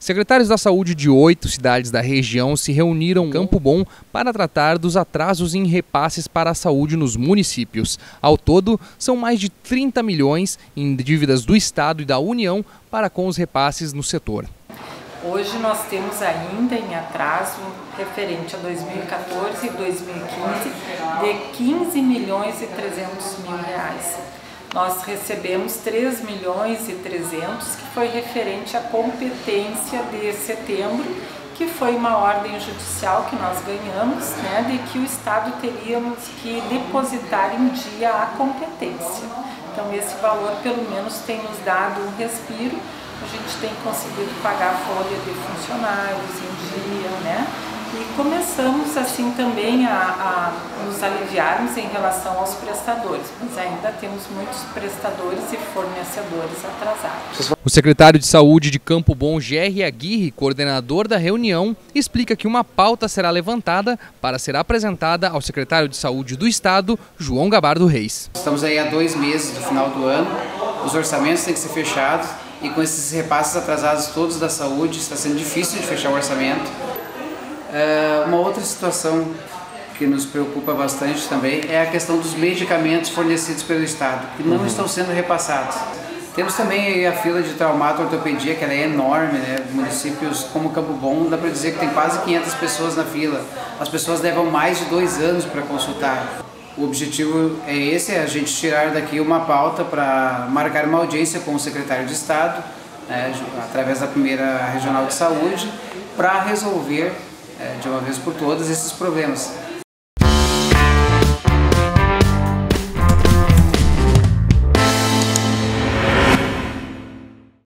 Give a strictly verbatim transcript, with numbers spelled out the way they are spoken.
Secretários da Saúde de oito cidades da região se reuniram em Campo Bom para tratar dos atrasos em repasses para a saúde nos municípios. Ao todo, são mais de trinta milhões em dívidas do Estado e da União para com os repasses no setor. Hoje nós temos ainda em atraso, referente a dois mil e quatorze e dois mil e quinze, de quinze milhões e trezentos mil reais. Nós recebemos três milhões e trezentos, que foi referente à competência de setembro, que foi uma ordem judicial que nós ganhamos, né, de que o Estado teríamos que depositar em dia a competência. Então esse valor pelo menos tem nos dado um respiro. A gente tem conseguido pagar a folha de funcionários em dia, né? E começamos assim também a, a nos aliviarmos em relação aos prestadores, mas ainda temos muitos prestadores e fornecedores atrasados. O secretário de Saúde de Campo Bom, Gerry Aguirre, coordenador da reunião, explica que uma pauta será levantada para ser apresentada ao secretário de Saúde do Estado, João Gabardo Reis. Estamos aí há dois meses do final do ano, os orçamentos têm que ser fechados e com esses repasses atrasados todos da saúde, está sendo difícil de fechar o orçamento. Uh, uma outra situação que nos preocupa bastante também é a questão dos medicamentos fornecidos pelo Estado, que não uhum. estão sendo repassados. Temos também a fila de traumato ortopedia, que ela é enorme, né? Municípios como Campo Bom, dá para dizer que tem quase quinhentas pessoas na fila. As pessoas levam mais de dois anos para consultar. O objetivo é esse, é a gente tirar daqui uma pauta para marcar uma audiência com o secretário de Estado, né, através da primeira regional de saúde, para resolver é, de uma vez por todas esses problemas.